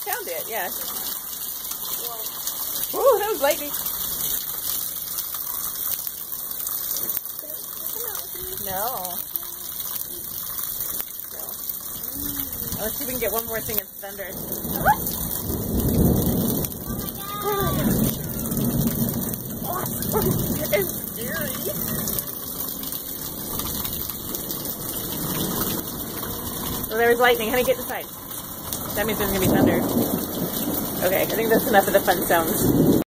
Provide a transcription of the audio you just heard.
found it, yeah. Ooh, that was lightning. No. Let's see if we can get one more thing of thunder. It's scary. Well, there was lightning. Honey, get inside. That means there's going to be thunder. Okay, I think that's enough of the fun sounds.